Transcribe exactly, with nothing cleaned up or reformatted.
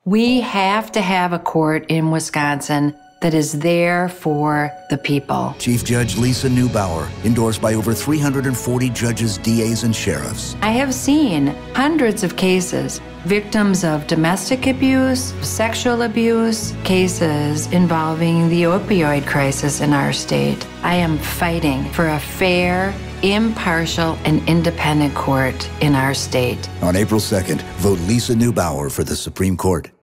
We have to have a court in Wisconsin that is there for the people. Chief Judge Lisa Neubauer, endorsed by over three hundred forty judges, D As, and sheriffs. I have seen hundreds of cases, victims of domestic abuse, sexual abuse, cases involving the opioid crisis in our state. I am fighting for a fair, impartial, and independent court in our state. On April second, vote Lisa Neubauer for the Supreme Court.